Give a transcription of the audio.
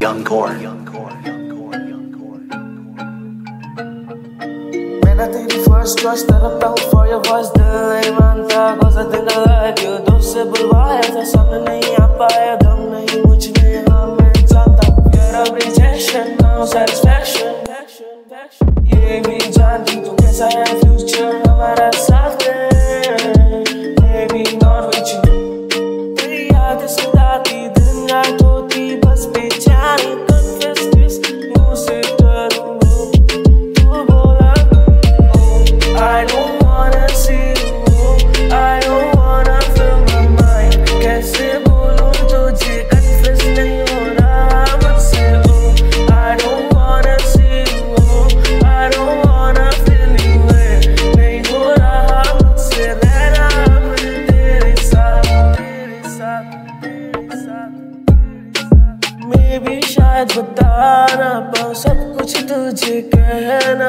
young core. When I take the first choice, Tadapta for your voice, dil nahi manta, cause I think I like you. Dost se bulwaya tha, samne nahi aa paya, dum nahi mujhme, main janta. Fear of rejection, now satisfaction. ये भी जानती तू कैसा है future हमारा साथ में. Maybe not with you. तेरी याद सताती दिन रात होती, बस बेचारी confess this, मुँह से डरूं. तू बोला I don't wanna see you, I don't wanna feel my mind. कैसे बोलूं तुझे confess नहीं हो रहा मुझसे. I don't wanna see you, I don't wanna feel you. नहीं हो रहा मुझसे रहना अपने तेरे साथ, तेरे साथ, तेरे साथ. Maybe शायद बता ना पाऊँ सब कुछ तुझे कहना.